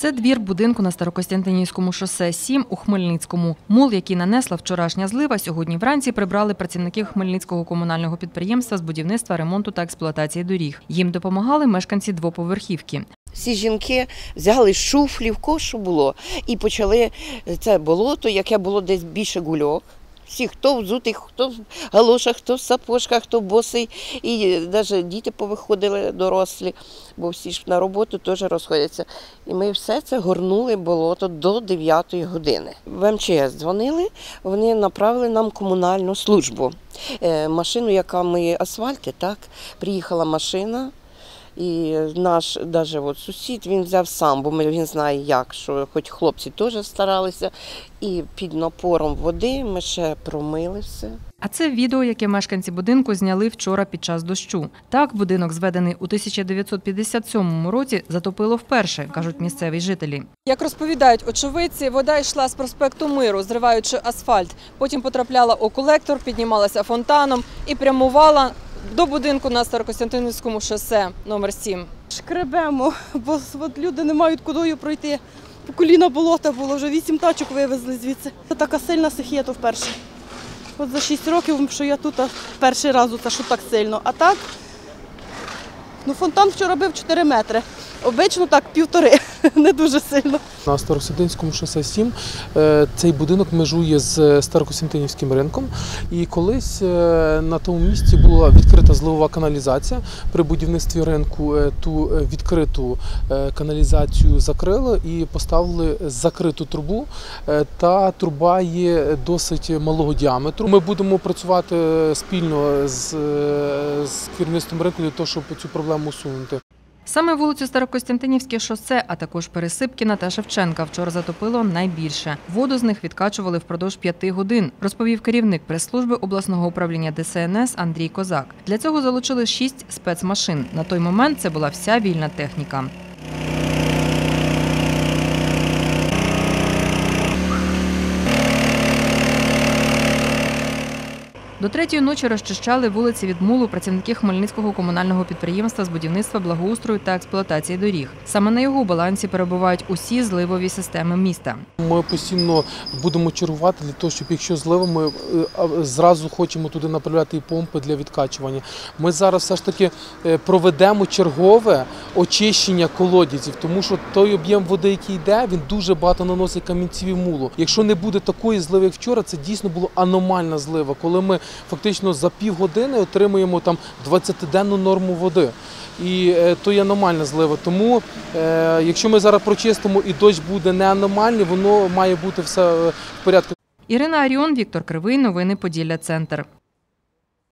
Це двір будинку на Старокостянтинівському шосе 7 у Хмельницькому. Мул, який нанесла вчорашня злива, сьогодні вранці прибрали працівники Хмельницького комунального підприємства з будівництва, ремонту та експлуатації доріг. Їм допомагали мешканці двоповерхівки. Всі жінки взяли шуфлі, в кого що було, і почали це болото, яке було десь більше гульок. Всі, хто взутий, хто в галошах, хто в сапожках, хто босий. І навіть діти повиходили дорослі, бо всі ж на роботу теж розходяться. І ми все це горнули болото до 9 години. В МЧС дзвонили, вони направили нам комунальну службу. Машину, яка миє асфальти, так, приїхала машина. І наш навіть сусід, він взяв сам, бо він знає як, що хоч хлопці теж старалися. І під напором води ми ще промили все. А це відео, яке мешканці будинку зняли вчора під час дощу. Так, будинок, зведений у 1957 році, затопило вперше, кажуть місцеві жителі. Як розповідають очевидці, вода йшла з проспекту Миру, зриваючи асфальт. Потім потрапляла у колектор, піднімалася фонтаном і прямувала до будинку на Старокостянтинівському шосе номер 7. Шкребемо, бо люди не мають кудою пройти. По коліна болота було, вже 8 тачок вивезли звідси. Це така сильна стихія, то вперше. От за 6 років, що я тут перший раз, що так сильно. А так, фонтан вчора бив 4 метри. Обично так 1,5, не дуже сильно. На Старокостянтинівському шосе 7 цей будинок межує з Старокостянтинівським ринком. І колись на тому місці була відкрита зливова каналізація. При будівництві ринку ту відкриту каналізацію закрили і поставили закриту трубу. Та труба є досить малого діаметру. Ми будемо працювати спільно з керівництвом ринку для того, щоб цю проблему усунути. Саме вулицю Старокостянтинівське шосе, а також Пересипкіна та Шевченка вчора затопило найбільше. Воду з них відкачували впродовж 5 годин, розповів керівник прес-служби обласного управління ДСНС Андрій Козак. Для цього залучили 6 спецмашин. На той момент це була вся вільна техніка. До 3-ї ночі розчищали вулиці від мулу працівники Хмельницького комунального підприємства з будівництва, благоустрою та експлуатації доріг. Саме на його балансі перебувають усі зливові системи міста. Ми постійно будемо чергувати для того, щоб якщо злива, ми зразу хочемо туди направляти і помпи для відкачування. Ми зараз все ж таки проведемо чергове очищення колодязів, тому що той об'єм води, який йде, він дуже багато наносить камінців і мулу. Якщо не буде такої зливи, як вчора, це дійсно була аномальна злива, коли ми фактично за півгодини отримуємо там 20-денну норму води. І то є аномальна злива. Тому, якщо ми зараз прочистимо і дощ буде не аномальний, воно має бути все в порядку. Ірина Аріон, Віктор Кривий. Новини Поділля Центр.